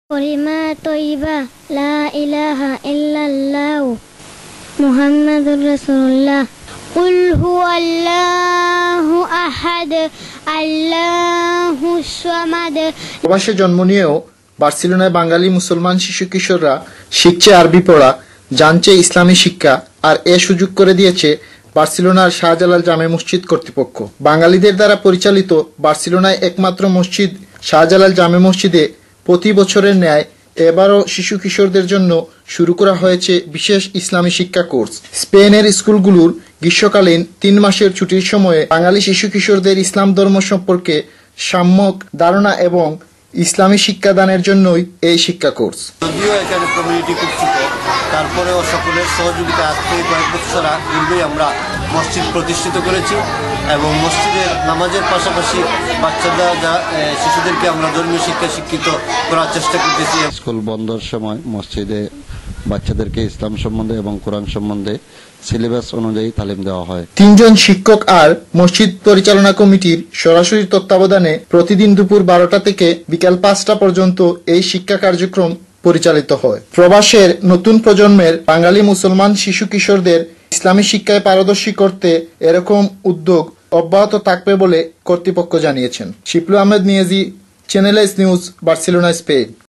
কলিমা তয়্যিবা লা ইলাহা ইল্লাল্লাহু মুহাম্মাদুর রাসূলুল্লাহ কুল হুয়াল্লাহু আহাদ আল্লাহুস সামাদ। প্রবাসে জন্ম নিয়েও বার্সেলোনায় বাঙালি মুসলমান শিশু কিশোররা শিখছে আরবি পড়া, জানছে ইসলামী শিক্ষা, আর এ সুযোগ করে দিয়েছে বার্সেলোনার শাহজালাল জামে মসজিদ কর্তৃপক্ষ। বাঙালিদের দ্বারা পরিচালিত বার্সেলোনায় একমাত্র মসজিদ শাহজালাল জামে মসজিদে প্রতি বছরের ন্যায় এবারও শিশু কিশোরদের জন্য শুরু করা হয়েছে বিশেষ ইসলামী শিক্ষা কোর্স। স্পেনের স্কুলগুলোর গ্রীষ্মকালীন 3 মাসের ছুটির সময়ে বাঙালি শিশু কিশোরদের ইসলাম ধর্ম সম্পর্কে সম্যক ধারণা এবং ইসলামী শিক্ষাদানের জন্যই এই শিক্ষা কোর্স। যদিও এখানে কমিউনিটি খুব ছোট, তারপরেও সকলের সহযোগিতা আজ থেকে কয়েক বছর পূর্বেই আমরা মসজিদ প্রতিষ্ঠিত করেছি এবং মসজিদের নামাজের পাশাপাশি শিশুদেরকে আমরা ধর্মীয় শিক্ষা শিক্ষিত করার চেষ্টা করতেছি। স্কুল বন্ধের সময় মসজিদে বাচ্চাদেরকে ইসলাম সম্বন্ধে এবং কোরআন সম্বন্ধে সিলেবাস অনুযায়ী তালিম দেওয়া হয়। 3 জন শিক্ষক আর মসজিদ পরিচালনা কমিটির সরাসরি তত্ত্বাবধানে প্রতিদিন দুপুর 12টা থেকে বিকাল 5টা পর্যন্ত এই শিক্ষা কার্যক্রম পরিচালিত হয়। প্রবাসের নতুন প্রজন্মের বাঙালি মুসলমান শিশু কিশোরদের ইসলামী শিক্ষায় পারদর্শী করতে এরকম উদ্যোগ অব্যাহত থাকবে বলে কর্তৃপক্ষ জানিয়েছেন। Shiplu, Ahmed, Niazi, channel S news, Barcelona, Spain.